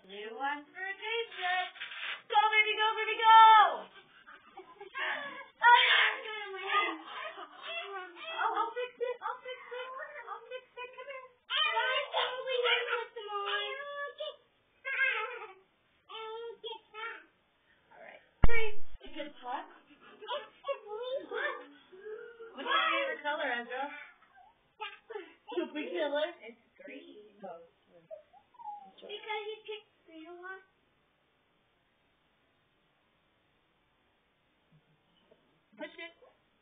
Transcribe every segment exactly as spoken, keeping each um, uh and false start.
New one for Jason. Go, baby, go, baby, go! I'll, I'll fix it. I'll fix it. I'll fix it. Come here. All right. Three. You good spot? What's your favorite color, Ezra? Super killer. It's green. Oh. Because you picked green one. Push it.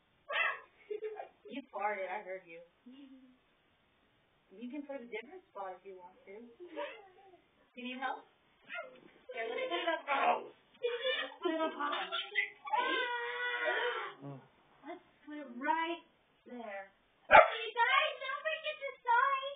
You farted. I heard you. You can put a different spot if you want to. Do you need help? Here, let's put it up front. Put it up high. Let's put it right there. You guys, don't forget to sign.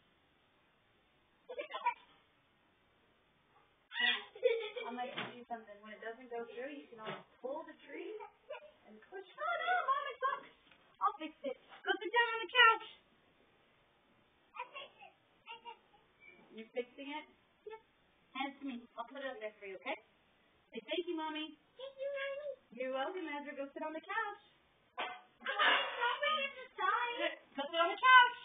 I'll make you do something. When it doesn't go through, you can always pull the tree and push. Oh no, Mom, it's up. I'll fix it. Go sit down on the couch. I fixed it. I fixed it. You fixing it? Yep. Hand it to me. I'll put it up there for you, okay? Say thank you, Mommy. Thank you, Mommy. You're welcome, Ezra. Go sit on the couch. Go sit on the couch.